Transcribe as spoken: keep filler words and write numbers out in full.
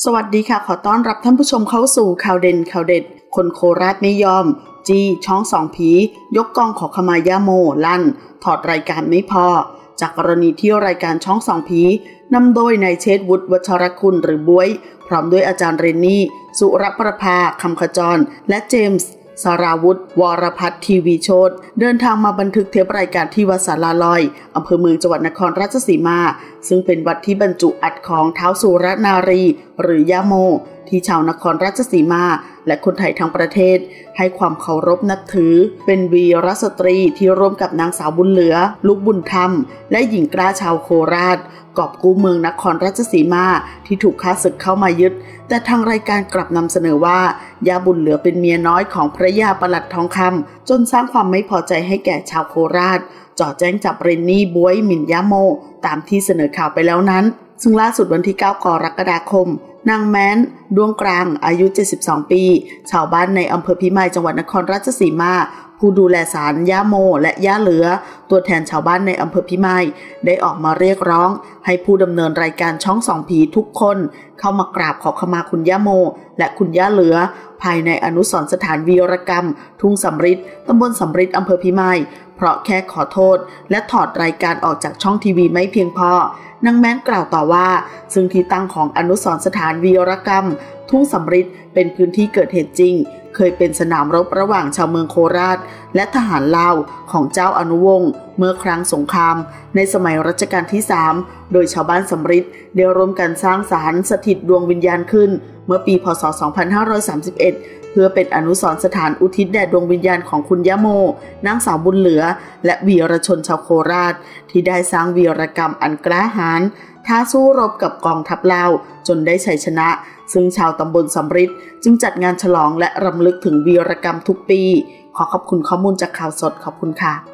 สวัสดีค่ะขอต้อนรับท่านผู้ชมเข้าสู่ข่าวเด่นข่าวเด็ดคนโคราชไม่ยอมจีช้องสองผียกกองขอขมาย่าโมลั่นถอดรายการไม่พอจากกรณีที่รายการช่องสองผีนำโดยนายเชษฐ์วุฒิวัชรคุณหรือบ๊วยพร้อมด้วยอาจารย์เรนนี่สุรประภาคำขจรและเจมส์สราวุธวรพัฒน์ทีวีโชตเดินทางมาบันทึกเทปรายการที่วัดสาราลอยอำเภอเมืองจังหวัดนครราชสีมาซึ่งเป็นวัดที่บรรจุอัฐของท้าวสุรนารีหรือย่าโมที่ชาวนครราชสีมาและคนไทยทั้งประเทศให้ความเคารพนับถือเป็นวีรสตรีที่ร่วมกับนางสาวบุญเหลือลูกบุญธรรมและหญิงกล้าชาวโคราชกอบกู้เมืองนครราชสีมาที่ถูกข้าศึกเข้ามายึดแต่ทางรายการกลับนำเสนอว่าย่าบุญเหลือเป็นเมียน้อยของพระยาประหลัดทองคำจนสร้างความไม่พอใจให้แก่ชาวโคราชจ่อแจ้งจับเรนนี่บ๊วยหมิ่นย่าโมตามที่เสนอข่าวไปแล้วนั้นซึ่งล่าสุดวันที่เก้ากรกฎาคมนางแม้นดวงกลางอายุเจ็ดสิบสองปีชาวบ้านในอำเภอพิมายจังหวัดนครราชสีมาผู้ดูแลศาลย่าโมและย่าเหลือตัวแทนชาวบ้านในอำเภอพิมายได้ออกมาเรียกร้องให้ผู้ดำเนินรายการช่องสองผีทุกคนเข้ามากราบขอขมาคุณย่าโมและคุณย่าเหลือภายในอนุสรณ์สถานวีรกรรมทุ่งสำริดตำบลสำริดอำเภอพิมายเพราะแค่ขอโทษและถอดรายการออกจากช่องทีวีไม่เพียงพอนางแม้นกล่าวต่อว่าซึ่งที่ตั้งของอนุสรณ์สถานวีรกรรมทุ่งสำริดเป็นพื้นที่เกิดเหตุจริงเคยเป็นสนามรบระหว่างชาวเมืองโคราชและทหารลาวของเจ้าอนุวงศ์เมื่อครั้งสงครามในสมัยรัชกาลที่สามโดยชาวบ้านสำริดได้ร่วมกันสร้างศาลสถิตดวงวิญญาณขึ้นเมื่อปีพ.ศ. สองพันห้าร้อยสามสิบเอ็ดเพื่อเป็นอนุสรณ์สถานอุทิศแด่ดวงวิญญาณของคุณย่าโมนางสาวบุญเหลือและวีรชนชาวโคราชที่ได้สร้างวีรกรรมอันกล้าหาญท้าสู้รบกับกองทัพลาวจนได้ชัยชนะซึ่งชาวตำบลสำริดจึงจัดงานฉลองและรำลึกถึงวีรกรรมทุกปีขอขอบคุณข้อมูลจากข่าวสดขอบคุณค่ะ